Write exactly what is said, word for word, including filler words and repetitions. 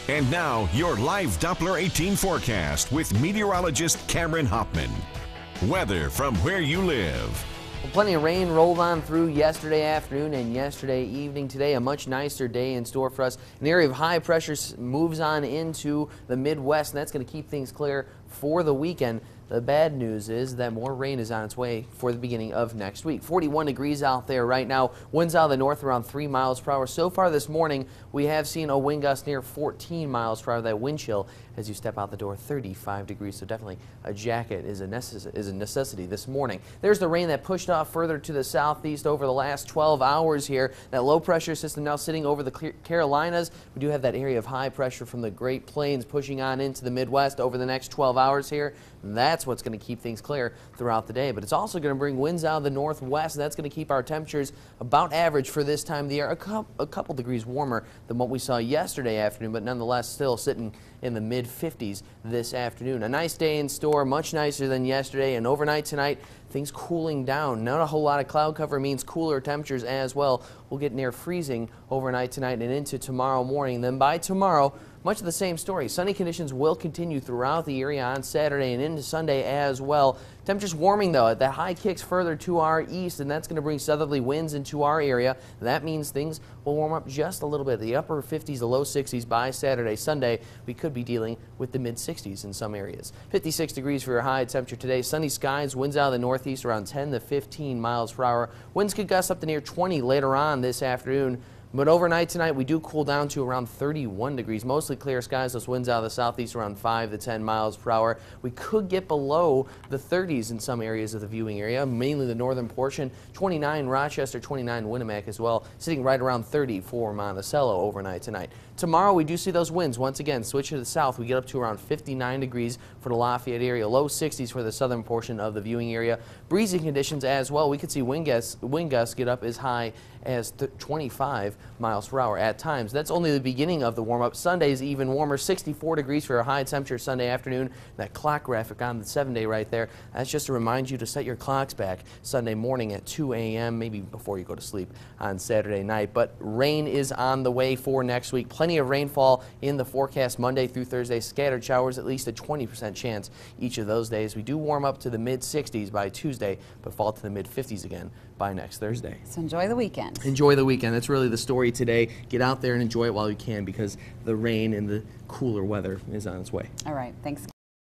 And now, your live Doppler eighteen forecast with meteorologist Cameron Hoffman. Weather from where you live. Well, plenty of rain rolled on through yesterday afternoon and yesterday evening. Today, a much nicer day in store for us. An area of high pressure moves on into the Midwest, and that's going to keep things clear for the weekend. The bad news is that more rain is on its way for the beginning of next week. forty-one degrees out there right now. Winds out of the north around three miles per hour. So far this morning, we have seen a wind gust near fourteen miles per hour. That wind chill as you step out the door, thirty-five degrees. So definitely a jacket is a, necess is a necessity this morning. There's the rain that pushed off further to the southeast over the last twelve hours here. That low pressure system now sitting over the Carolinas. We do have that area of high pressure from the Great Plains pushing on into the Midwest over the next twelve hours here. That's what's going to keep things clear throughout the day. But it's also going to bring winds out of the northwest, and that's going to keep our temperatures about average for this time of the year, a, cu a couple degrees warmer than what we saw yesterday afternoon, but nonetheless still sitting in the mid fifties this afternoon. A nice day in store, much nicer than yesterday, and overnight tonight, things cooling down. Not a whole lot of cloud cover means cooler temperatures as well. We'll get near freezing overnight tonight and into tomorrow morning. Then by tomorrow, much of the same story. Sunny conditions will continue throughout the area on Saturday and into Sunday as well. Temperatures warming though. The high kicks further to our east, and that's going to bring southerly winds into our area. That means things will warm up just a little bit. The upper fifties, the low sixties by Saturday. Sunday, we could be dealing with the mid sixties in some areas. fifty-six degrees for your high temperature today. Sunny skies, winds out of the northeast around ten to fifteen miles per hour. Winds could gust up to near twenty later on this afternoon. But overnight tonight, we do cool down to around thirty-one degrees. Mostly clear skies. Those winds out of the southeast around five to ten miles per hour. We could get below the thirties in some areas of the viewing area, mainly the northern portion. twenty-nine Rochester, twenty-nine Winamac as well, sitting right around thirty for Monticello overnight tonight. Tomorrow, we do see those winds once again switch to the south. We get up to around fifty-nine degrees for the Lafayette area, low sixties for the southern portion of the viewing area. Breezy conditions as well. We could see wind gusts, wind gusts get up as high as twenty-five miles per hour at times. That's only the beginning of the warm-up. Sunday is even warmer, sixty-four degrees for a high temperature Sunday afternoon. That clock graphic on the seven-day right there, that's just to remind you to set your clocks back Sunday morning at two A M, maybe before you go to sleep on Saturday night. But rain is on the way for next week. Plenty of rainfall in the forecast Monday through Thursday. Scattered showers, at least a twenty percent chance each of those days. We do warm up to the mid sixties by Tuesday, but fall to the mid fifties again by next Thursday. So enjoy the weekend. Enjoy the weekend. That's really the story today. Get out there and enjoy it while you can, because the rain and the cooler weather is on its way. All right. Thanks.